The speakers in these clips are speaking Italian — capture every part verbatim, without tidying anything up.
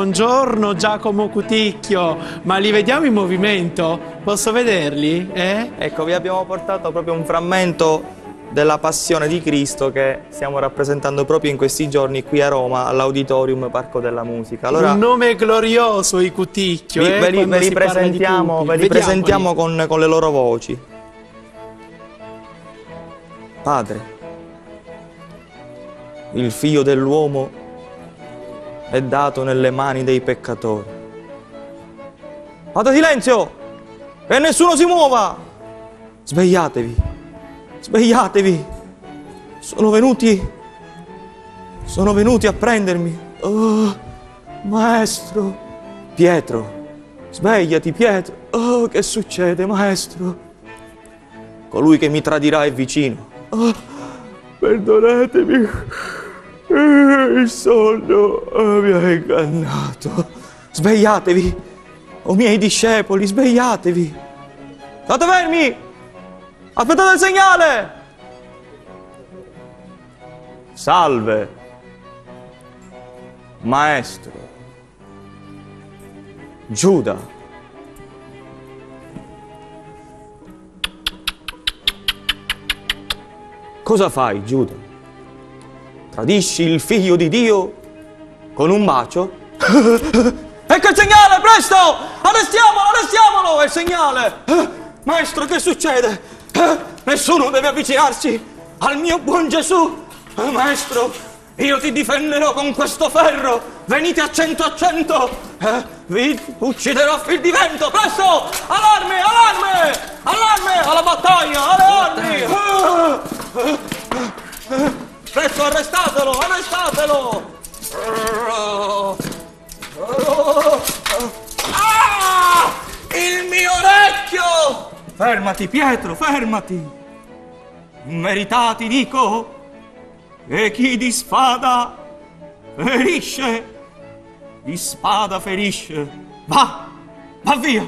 buongiorno Giacomo Cuticchio, ma li vediamo in movimento? Posso vederli? Eh? Ecco, vi abbiamo portato proprio un frammento della Passione di Cristo che stiamo rappresentando proprio in questi giorni qui a Roma all'Auditorium Parco della Musica. Allora, un nome glorioso, i Cuticchio. Vi, eh, ve li, ve li presentiamo, ve li presentiamo con, con le loro voci. Padre, il figlio dell'uomo è dato nelle mani dei peccatori. Fate silenzio! E nessuno si muova! Svegliatevi! Svegliatevi! Sono venuti... Sono venuti a prendermi. Oh, maestro! Pietro! Svegliati, Pietro! Oh, che succede, maestro? Colui che mi tradirà è vicino. Oh, perdonatemi. Il sonno mi ha ingannato. Svegliatevi, o miei discepoli, svegliatevi. State fermi! Aspettate il segnale! Salve, maestro. Giuda. Cosa fai, Giuda? Tradisci il figlio di Dio con un bacio? Ecco il segnale, presto! Arrestiamolo, arrestiamolo! È il segnale! Maestro, che succede? Nessuno deve avvicinarsi al mio buon Gesù! Maestro, io ti difenderò con questo ferro! Venite a cento a cento! Vi ucciderò a fil di vento! Presto! Allarme, allarme! Allarme! Alla battaglia! Alle armi! Presto, arrestatelo! Arrestatelo! Ah! Il mio orecchio! Fermati, Pietro, fermati! Immeritati, dico, e chi di spada ferisce, di spada ferisce. Va! Va via!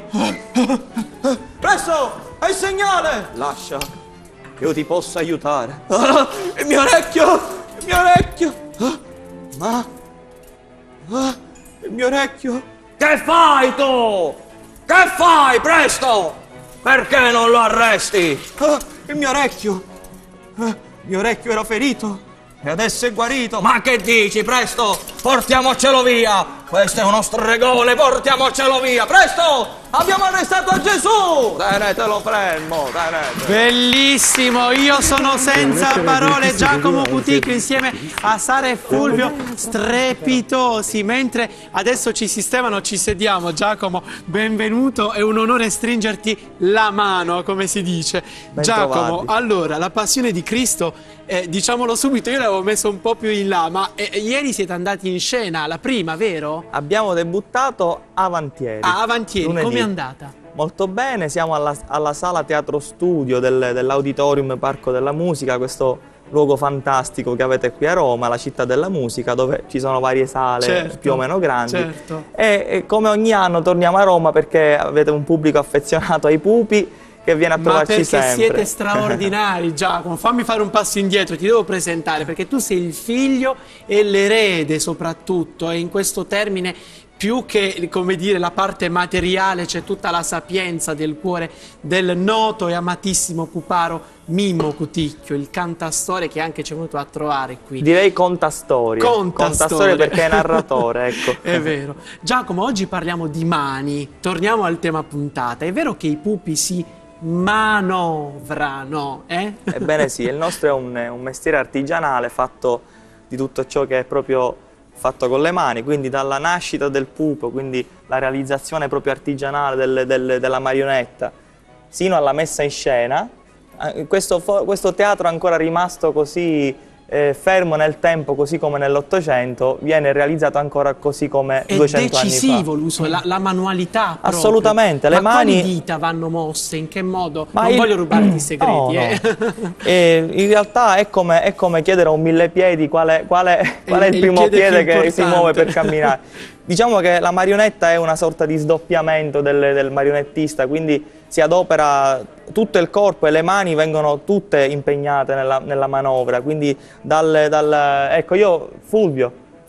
Presto! È il segnale! Lascia che io ti possa aiutare. Ah, il mio orecchio! Il mio orecchio! Ah, ma... Ah, il mio orecchio! Che fai tu? Che fai? Presto! Perché non lo arresti? Ah, il mio orecchio! Ah, il mio orecchio era ferito e adesso è guarito. Ma che dici? Presto! Portiamocelo via! Questo è uno stregone, portiamocelo via! Presto! Abbiamo arrestato Gesù! Tenetelo fermo, tenetelo! Bellissimo, io sono senza parole. Giacomo Cuticchio insieme a Sara e Fulvio, strepitosi. Mentre adesso ci sistemano, ci sediamo. Giacomo, benvenuto, è un onore stringerti la mano, come si dice. Ben Giacomo, trovati. allora, la Passione di Cristo, eh, diciamolo subito, io l'avevo messo un po' più in là, ma eh, ieri siete andati in scena, la prima, vero? Abbiamo debuttato avantieri. Ah, avantieri, lunedì. com'è andata? Molto bene, siamo alla, alla sala Teatro Studio del, dell'Auditorium Parco della Musica, questo luogo fantastico che avete qui a Roma, la città della musica, dove ci sono varie sale, certo, più o meno grandi. Certo. E, e come ogni anno torniamo a Roma perché avete un pubblico affezionato ai pupi che viene a trovarci sempre. Ma perché siete straordinari, Giacomo. Fammi fare un passo indietro, ti devo presentare, perché tu sei il figlio e l'erede soprattutto, e in questo termine più che, come dire, la parte materiale, c'è tutta la sapienza del cuore del noto e amatissimo puparo Mimmo Cuticchio, il cantastorie che anche ci è venuto a trovare qui. Direi contastorie. Contastorie. Contastorie perché è narratore, ecco. È vero. Giacomo, oggi parliamo di mani, torniamo al tema puntata. È vero che i pupi si manovrano, eh? Ebbene sì, il nostro è un, un mestiere artigianale fatto di tutto ciò che è proprio fatto con le mani, quindi dalla nascita del pupo, quindi la realizzazione proprio artigianale del, del, della marionetta, sino alla messa in scena. Questo, questo teatro è ancora rimasto così eh, fermo nel tempo, così come nell'Ottocento, viene realizzato ancora così come duecento anni fa. È decisivo l'uso, la, la manualità proprio. Assolutamente, le Ma mani... quali dita vanno mosse? In che modo? Ma non il... voglio rubarti i segreti. No, no. Eh. E in realtà è come, è come chiedere a un millepiedi qual è, qual è, qual è il, il primo piede, piede che si muove per camminare. Diciamo che la marionetta è una sorta di sdoppiamento del, del marionettista, quindi si adopera tutto il corpo e le mani vengono tutte impegnate nella, nella manovra, quindi dal, dal... Ecco, io, Fulvio,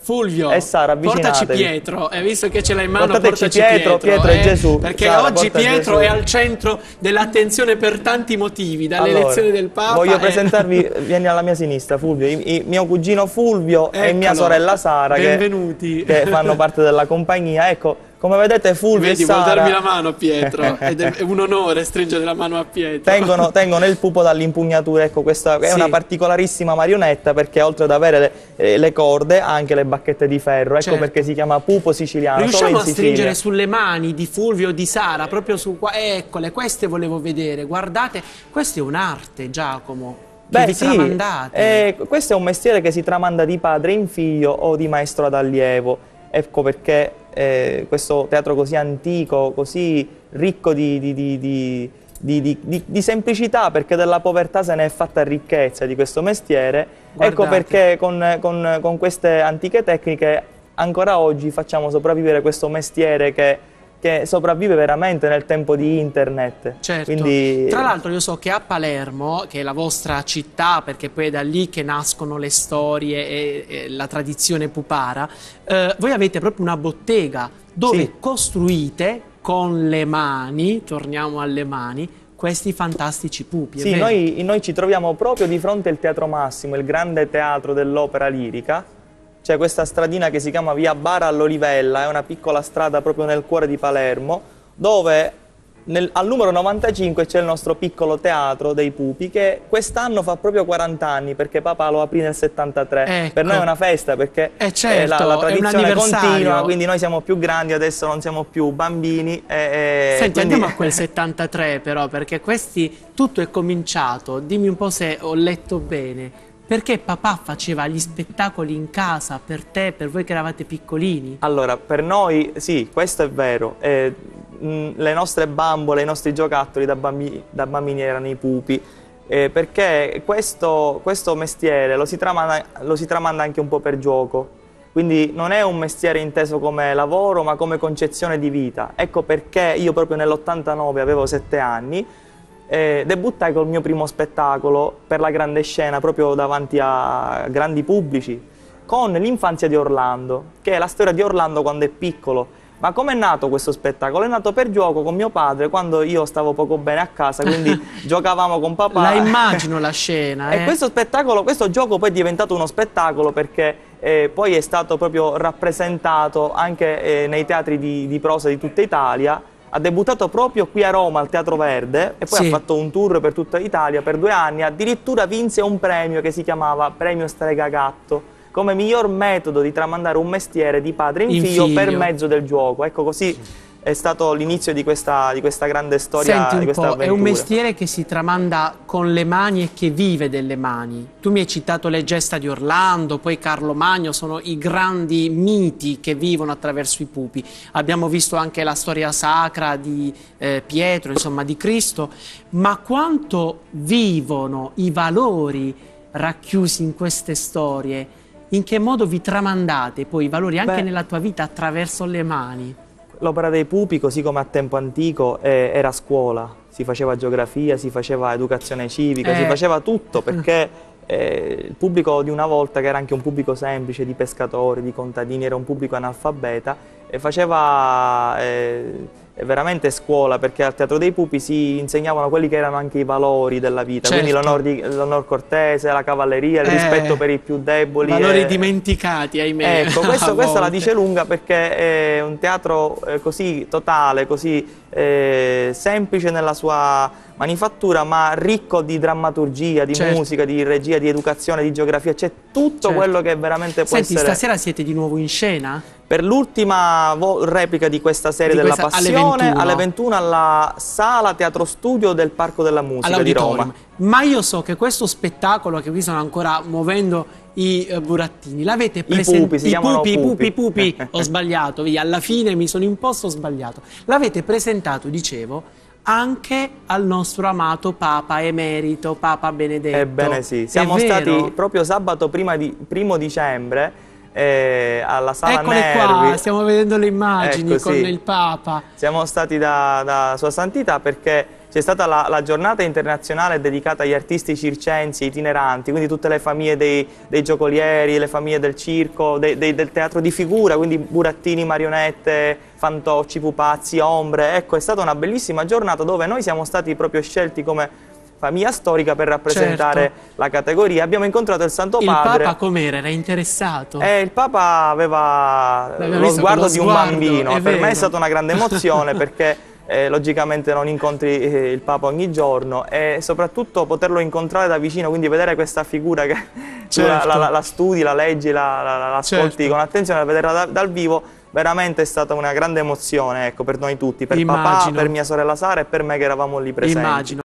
Fulvio, e Sara, portaci avvicinatevi. Pietro, e visto che ce l'hai in mano, Portateci portaci Pietro, Pietro, Pietro eh, e Gesù. perché Sara, oggi porta Pietro Gesù. è al centro dell'attenzione per tanti motivi, dall'elezione Allora, del Papa. voglio e- presentarvi, vieni alla mia sinistra Fulvio, I- i- mio cugino Fulvio e mia Eccolo. sorella Sara che, Benvenuti. che fanno parte della compagnia. Ecco, come vedete Fulvio Vedi, e vuol Sara darmi la mano Pietro, ed è è un onore stringere la mano a Pietro. tengono, tengono il pupo dall'impugnatura. Ecco, questa è Sì. una particolarissima marionetta perché oltre ad avere le, eh, le corde ha anche le bacchette di ferro. Ecco Certo. perché si chiama pupo siciliano. solo Riusciamo in a Sicilia. stringere sulle mani di Fulvio o di Sara, proprio su qua, eccole, queste volevo vedere, guardate, questa è un'arte, Giacomo, che Beh, vi sì, tramandate. eh, questo è un mestiere che si tramanda di padre in figlio o di maestro ad allievo. Ecco perché eh, questo teatro così antico, così ricco di, di, di, di, di, di, di, di semplicità, perché della povertà se ne è fatta ricchezza di questo mestiere. Guardate. Ecco perché con, con, con queste antiche tecniche ancora oggi facciamo sopravvivere questo mestiere che che sopravvive veramente nel tempo di internet. Certo. Quindi... Tra l'altro io so che a Palermo, che è la vostra città, perché poi è da lì che nascono le storie e, e la tradizione pupara, eh, voi avete proprio una bottega dove Sì. costruite con le mani, torniamo alle mani, questi fantastici pupi. è Sì, vero? noi, noi ci troviamo proprio di fronte al Teatro Massimo, il grande teatro dell'opera lirica. C'è questa stradina che si chiama Via Bara all'Olivella, è una piccola strada proprio nel cuore di Palermo, dove nel, al numero novantacinque c'è il nostro piccolo teatro dei pupi, che quest'anno fa proprio quaranta anni, perché papà lo aprì nel settantatré. Ecco. Per noi è una festa, perché Eh certo, la, la è un tradizione anniversario. continua, quindi noi siamo più grandi, adesso non siamo più bambini. E, e Senti, quindi... andiamo a quel settantatré però, perché questi, tutto è cominciato, dimmi un po' se ho letto bene, perché papà faceva gli spettacoli in casa per te, per voi che eravate piccolini? Allora, per noi, sì, questo è vero. Eh, mh, le nostre bambole, i nostri giocattoli da, bambi da bambini erano i pupi, eh, perché questo, questo mestiere lo si, tramanda, lo si tramanda anche un po' per gioco. Quindi non è un mestiere inteso come lavoro, ma come concezione di vita. Ecco perché io proprio nell'ottantanove avevo sette anni, Eh, debuttai col mio primo spettacolo per la grande scena, proprio davanti a grandi pubblici, con L'infanzia di Orlando, che è la storia di Orlando quando è piccolo. Ma com'è nato questo spettacolo? È nato per gioco con mio padre quando io stavo poco bene a casa, quindi giocavamo con papà. La immagino la scena, eh? E questo spettacolo, questo gioco poi è diventato uno spettacolo perché eh, poi è stato proprio rappresentato anche eh, nei teatri di, di prosa di tutta Italia. Ha debuttato proprio qui a Roma al Teatro Verde e poi Sì. ha fatto un tour per tutta Italia per due anni, addirittura vinse un premio che si chiamava Premio Strega Gatto come miglior metodo di tramandare un mestiere di padre in, In figlio, figlio. per mezzo del gioco. Ecco, così è stato l'inizio di questa, di questa grande storia. Senti un di questa po', è un avventura. mestiere che si tramanda con le mani e che vive delle mani. Tu mi hai citato le gesta di Orlando, poi Carlo Magno, sono i grandi miti che vivono attraverso i pupi. Abbiamo visto anche la storia sacra di eh, Pietro, insomma di Cristo, ma quanto vivono i valori racchiusi in queste storie? In che modo vi tramandate poi i valori anche Beh, nella tua vita attraverso le mani? L'opera dei pupi, così come a tempo antico, eh, era scuola, si faceva geografia, si faceva educazione civica, Eh. si faceva tutto perché eh, il pubblico di una volta, che era anche un pubblico semplice, di pescatori, di contadini, era un pubblico analfabeta, e faceva eh, veramente scuola, perché al Teatro dei Pupi si insegnavano quelli che erano anche i valori della vita, Certo. quindi l'onor, di- l'onor cortese, la cavalleria, il Eh, rispetto per i più deboli. Valori e- dimenticati, ahimè. Ecco, questo, a questo la volte. dice lunga perché è un teatro eh, così totale, così eh, semplice nella sua manifattura, ma ricco di drammaturgia, di Certo. musica, di regia, di educazione, di geografia, c'è tutto Certo. quello che veramente può Senti, essere. stasera siete di nuovo in scena? Per l'ultima vo- replica di questa serie Di della questa- alle Passione, ventuno. alle ventuno alla Sala Teatro Studio del Parco della Musica di Roma. All'auditorium. Ma io so che questo spettacolo, che qui stanno ancora muovendo i eh, burattini, l'avete presentato. pupi, si chiamano pupi, pupi. pupi, pupi. Ho sbagliato, via, alla fine mi sono imposto, ho sbagliato. L'avete presentato, dicevo, anche al nostro amato Papa Emerito, Papa Benedetto. Ebbene sì, È siamo vero? stati proprio sabato prima di, primo dicembre eh, alla Sala Eccole Nervi. qua, stiamo vedendo le immagini Ecco, con sì. il Papa. Siamo stati da, da Sua Santità perché c'è stata la, la giornata internazionale dedicata agli artisti circensi itineranti, quindi tutte le famiglie dei, dei giocolieri, le famiglie del circo, dei, dei, del teatro di figura, quindi burattini, marionette, fantocci, pupazzi, ombre. Ecco, è stata una bellissima giornata dove noi siamo stati proprio scelti come famiglia storica per rappresentare certo. la categoria. Abbiamo incontrato il Santo il Padre. Il Papa com'era? Era interessato? Eh, il Papa aveva L'abbiamo lo sguardo lo di un sguardo, bambino. Per vero. me è stata una grande emozione perché eh, logicamente non incontri eh, il Papa ogni giorno e soprattutto poterlo incontrare da vicino, quindi vedere questa figura che certo. la, la, la studi, la leggi, la, la, la ascolti certo. con attenzione, vederla da, dal vivo. Veramente è stata una grande emozione, ecco, per noi tutti, per Immagino. papà, per mia sorella Sara e per me che eravamo lì presenti. Immagino.